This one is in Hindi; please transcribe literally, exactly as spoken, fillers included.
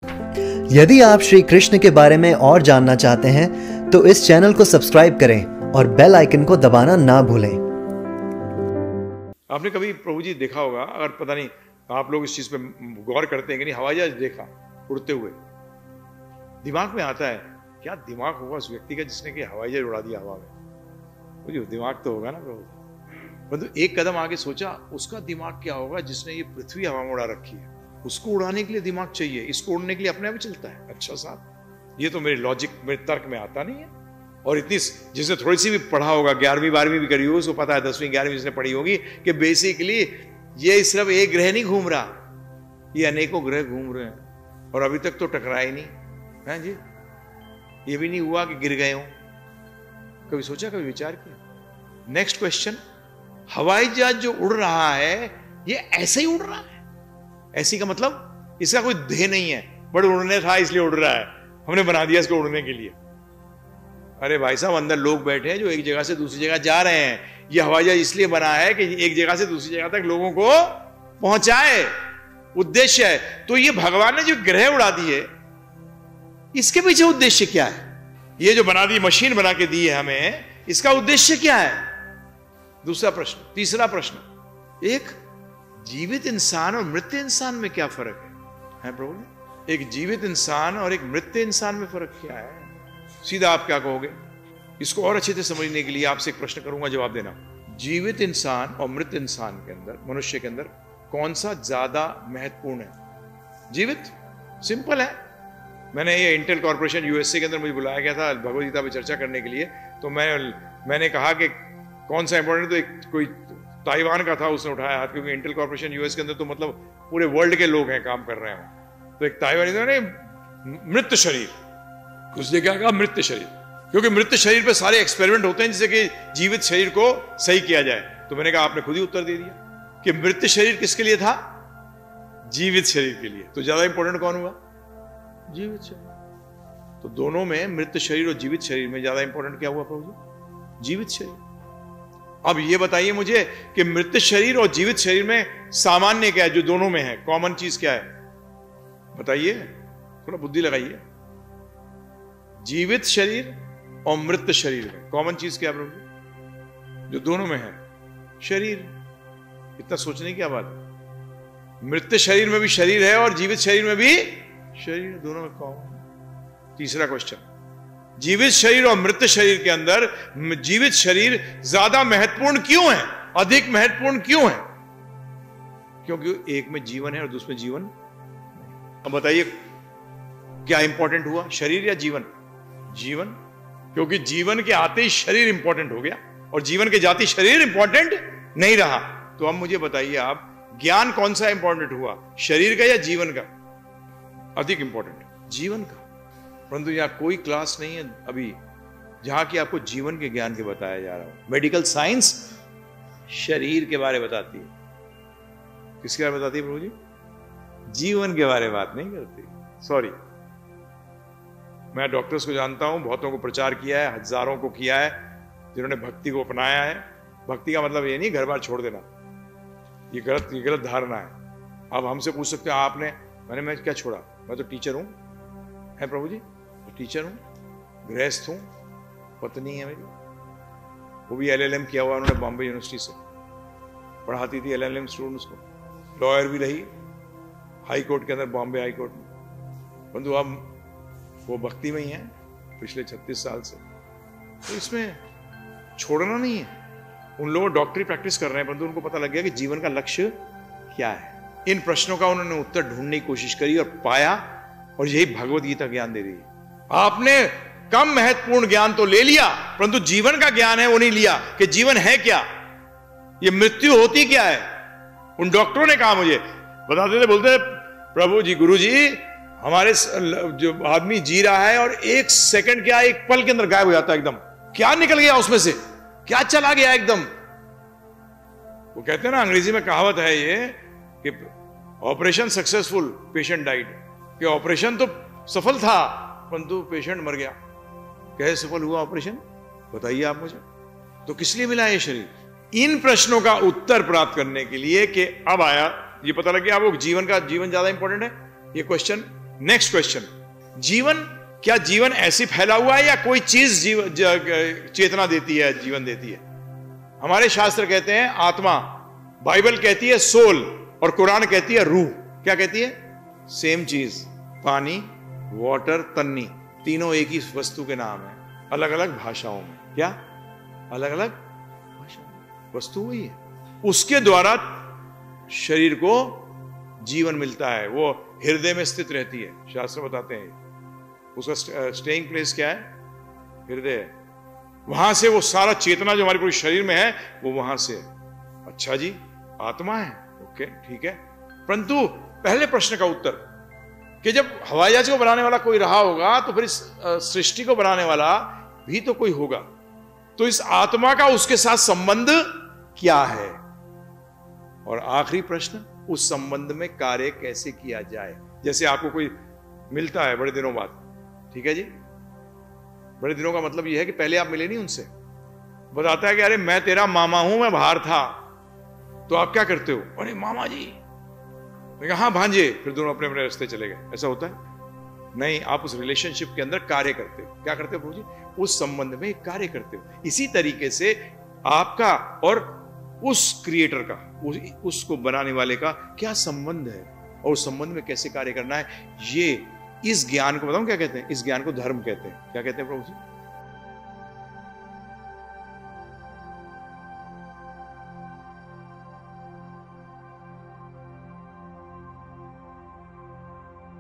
यदि आप श्री कृष्ण के बारे में और जानना चाहते हैं तो इस चैनल को सब्सक्राइब करें और बेल आइकन को दबाना ना भूलें। आपने कभी प्रभु जी देखा होगा, अगर पता नहीं आप लोग इस चीज पे गौर करते हैं कि नहीं, हवाई जहाज देखा उड़ते हुए, दिमाग में आता है क्या दिमाग होगा उस व्यक्ति का जिसने कि हवाई जहाज उड़ा दिया हवा में। मुझे दिमाग तो होगा ना प्रभु, परंतु एक कदम आगे सोचा उसका दिमाग क्या होगा जिसने ये पृथ्वी हवा में उड़ा रखी है। उसको उड़ाने के लिए दिमाग चाहिए, इसको उड़ने के लिए अपने आप चलता है। अच्छा साहब, ये तो मेरे लॉजिक मेरे तर्क में आता नहीं है। और इतनी जिसने थोड़ी सी भी पढ़ा होगा, ग्यारहवीं बारहवीं भी करी होगी, उसको पता है, दसवीं ग्यारहवीं जिसने पढ़ी होगी कि बेसिकली ये सिर्फ एक ग्रह नहीं घूम रहा, ये अनेकों ग्रह घूम रहे हैं और अभी तक तो टकरा ही नहीं है जी। ये भी नहीं हुआ कि गिर गए हो। कभी सोचा, कभी विचार किया? नेक्स्ट क्वेश्चन, हवाई जहाज जो उड़ रहा है ये ऐसे ही उड़ रहा है? ऐसी का मतलब इसका कोई ध्येय नहीं है, बट उड़ने था इसलिए उड़ रहा है, हमने बना दिया इसको उड़ने के लिए। अरे भाई साहब, अंदर लोग बैठे हैं जो एक जगह से दूसरी जगह जा रहे हैं। ये हवाई जहाज इसलिए बना है कि एक जगह से दूसरी जगह तक लोगों को पहुंचाए, उद्देश्य है। तो ये भगवान ने जो ग्रह उड़ा दिए, इसके पीछे उद्देश्य क्या है? ये जो बना दी, मशीन बना के दी है हमें, इसका उद्देश्य क्या है? दूसरा प्रश्न। तीसरा प्रश्न, एक जीवित इंसान और मृत इंसान में क्या फर्क है? है प्रभु, एक जीवित इंसान और एक मृत इंसान में फर्क क्या है? सीधा आप क्या कहोगे? इसको और अच्छे से समझने के लिए आपसे एक प्रश्न करूंगा, जवाब देना। जीवित इंसान और मृत इंसान के अंदर, मनुष्य के अंदर कौन सा ज्यादा महत्वपूर्ण है? जीवित, सिंपल है। मैंने ये इंटेल कॉर्पोरेशन यूएसए के अंदर मुझे बुलाया गया था भगवद गीता पे चर्चा करने के लिए, तो मैं मैंने कहा कि कौन सा इंपॉर्टेंट, तो एक कोई ताइवान का था, उसने उठाया हाथ, क्योंकि इंटेल कॉर्पोरेशन यूएस के अंदर तो मतलब पूरे वर्ल्ड के लोग हैं काम कर रहे हैं। तो एक ताइवानी ने मृत शरीर, उसने क्या कहा? मृत शरीर, क्योंकि मृत शरीर पे सारे एक्सपेरिमेंट होते हैं जिससे कि जीवित शरीर को सही किया जाए। तो मैंने कहा आपने खुद ही उत्तर दे दिया कि मृत शरीर किसके लिए था? जीवित शरीर के लिए। तो ज्यादा इंपॉर्टेंट कौन हुआ? जीवित शरीर। तो दोनों में, मृत शरीर और जीवित शरीर में ज्यादा इंपॉर्टेंट क्या हुआ प्रभु जी? जीवित शरीर। अब ये बताइए मुझे कि मृत शरीर और जीवित शरीर में सामान्य क्या है, जो दोनों में है, कॉमन चीज क्या है? बताइए, थोड़ा बुद्धि लगाइए। जीवित शरीर और मृत शरीर में कॉमन चीज क्या है प्रभु, जो दोनों में है? शरीर। इतना सोचने की क्या बात है? मृत शरीर में भी शरीर है और जीवित शरीर में भी शरीर, दोनों में कॉमन। तीसरा क्वेश्चन, जीवित शरीर और मृत शरीर के अंदर जीवित शरीर ज्यादा महत्वपूर्ण क्यों है, अधिक महत्वपूर्ण क्यों है? क्योंकि एक में जीवन है और दूसरे में जीवन। अब बताइए क्या इंपॉर्टेंट हुआ, शरीर या जीवन? जीवन, क्योंकि जीवन के आते ही शरीर इंपॉर्टेंट हो गया और जीवन के जाते शरीर इंपॉर्टेंट नहीं रहा। तो अब मुझे बताइए आप, ज्ञान कौन सा इंपॉर्टेंट हुआ, शरीर का या जीवन का? अधिक इंपॉर्टेंट जीवन का। परंतु यहां कोई क्लास नहीं है अभी जहां की आपको जीवन के ज्ञान के बताया जा रहा हो। मेडिकल साइंस शरीर के बारे में बताती है, किसके बारे में बताती है प्रभु जी? जीवन के बारे में बात नहीं करती। सॉरी, मैं डॉक्टर्स को जानता हूं, बहुतों को प्रचार किया है, हजारों को किया है जिन्होंने भक्ति को अपनाया है। भक्ति का मतलब ये नहीं घर बार छोड़ देना, ये गलत ये गलत धारणा है। अब हमसे पूछ सकते हैं आपने, मैंने मैं क्या छोड़ा? मैं तो टीचर हूं, है प्रभु जी, तो टीचर हूं, गृहस्थ हूं, पत्नी है मेरी, वो भी एलएलएम किया हुआ उन्होंने बॉम्बे यूनिवर्सिटी से, पढ़ाती थी एलएलएम स्टूडेंट्स को, लॉयर भी रही हाई कोर्ट के अंदर, बॉम्बे हाई कोर्ट में। परंतु अब वो भक्ति में ही है पिछले छत्तीस साल से। तो इसमें छोड़ना नहीं है। उन लोगों डॉक्टरी प्रैक्टिस कर रहे हैं, परंतु उनको पता लग गया कि जीवन का लक्ष्य क्या है। इन प्रश्नों का उन्होंने उत्तर ढूंढने की कोशिश करी और पाया, और यही भगवद गीता ज्ञान दे रही है। आपने कम महत्वपूर्ण ज्ञान तो ले लिया, परंतु जीवन का ज्ञान है वो नहीं लिया कि जीवन है क्या, ये मृत्यु होती क्या है। उन डॉक्टरों ने कहा, मुझे बताते थे, बोलते प्रभु जी, गुरु जी, हमारे जो आदमी जी रहा है और एक सेकंड क्या, एक पल के अंदर गायब हो जाता है एकदम। क्या निकल गया उसमें से, क्या चला गया एकदम। वो कहते हैं ना, अंग्रेजी में कहावत है ये कि ऑपरेशन सक्सेसफुल, पेशेंट डाइड। कि ऑपरेशन तो सफल था परंतु पेशेंट मर गया। कैसे सफल हुआ ऑपरेशन, बताइए आप मुझे। तो किस लिए मिला ये शरीर? इन प्रश्नों का उत्तर प्राप्त करने के लिए कि अब आया ये पता लग गया, अब जीवन का जीवन ज्यादा इंपॉर्टेंट है, ये क्वेश्चन नेक्स्ट क्वेश्चन, जीवन, क्या जीवन ऐसे फैला हुआ है या कोई चीज जीवन चेतना देती है, जीवन देती है? हमारे शास्त्र कहते हैं आत्मा, बाइबल कहती है सोल, और कुरान कहती है रूह। क्या कहती है? सेम चीज, पानी, वाटर, तन्नी, तीनों एक ही वस्तु के नाम है, अलग अलग भाषाओं में। क्या? अलग अलग भाषा, वस्तु वही है। उसके द्वारा शरीर को जीवन मिलता है, वो हृदय में स्थित रहती है, शास्त्र बताते हैं। उसका स्टेइंग प्लेस क्या है? हृदय। वहां से वो सारा चेतना जो हमारे पूरे शरीर में है वो वहां से। अच्छा जी, आत्मा है, ओके ठीक है। परंतु पहले प्रश्न का उत्तर कि जब हवाई जहाज को बनाने वाला कोई रहा होगा तो फिर इस सृष्टि को बनाने वाला भी तो कोई होगा। तो इस आत्मा का उसके साथ संबंध क्या है? और आखिरी प्रश्न, उस संबंध में कार्य कैसे किया जाए? जैसे आपको कोई मिलता है बड़े दिनों बाद, ठीक है जी, बड़े दिनों का मतलब यह है कि पहले आप मिले नहीं उनसे, बताता है कि अरे मैं तेरा मामा हूं, मैं बाहर था। तो आप क्या करते हो? अरे मामा जी, हाँ भांजे, फिर दोनों अपने अपने रास्ते चले गए। ऐसा होता है? नहीं, आप उस रिलेशनशिप के अंदर कार्य करते हो। क्या करते हो प्रभु जी? उस संबंध में कार्य करते हो। इसी तरीके से आपका और उस क्रिएटर का, उस, उसको बनाने वाले का क्या संबंध है और उस संबंध में कैसे कार्य करना है, ये इस ज्ञान को बताऊं क्या कहते हैं? इस ज्ञान को धर्म कहते हैं। क्या कहते हैं प्रभु जी?